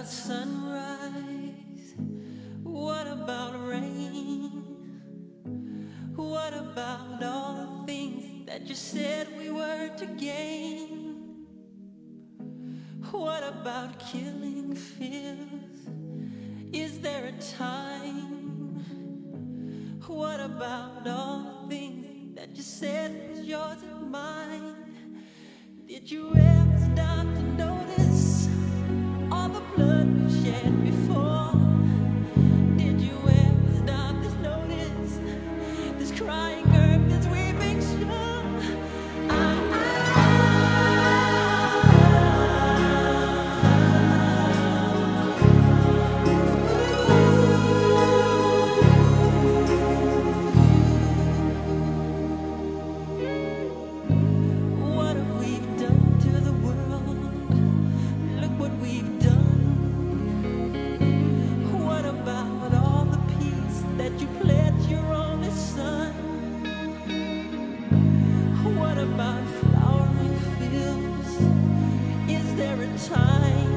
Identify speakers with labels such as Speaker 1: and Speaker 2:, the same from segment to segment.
Speaker 1: about sunrise? What about rain? What about all the things that you said we were to gain? What about killing fears? Is there a time? What about all the things that you said was yours and mine? Did you ever stop to notice all the blood we've shed before? Did you ever stop to notice this crying earth, this weeping shore? What have we done to the world? Look what we've done. What about all the peace that you pledged your only son? What about flowering fields? Is there a time?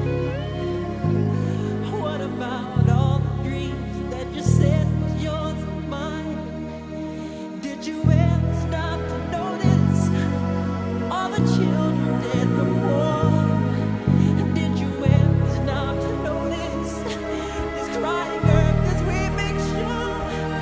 Speaker 1: What about all the dreams that you said was yours and mine? Did you ever stop to notice all the children dead from war? Did you ever stop to notice this crying earth, this weeping shore?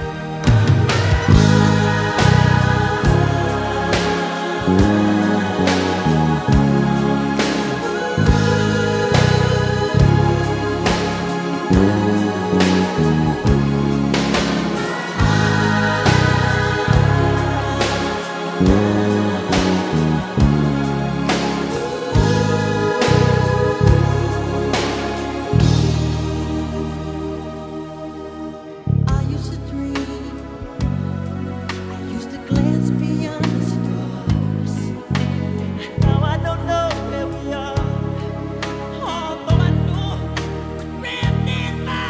Speaker 1: I used to dream, I used to glance beyond the stars. Now I don't know where we are, although I know what's written in my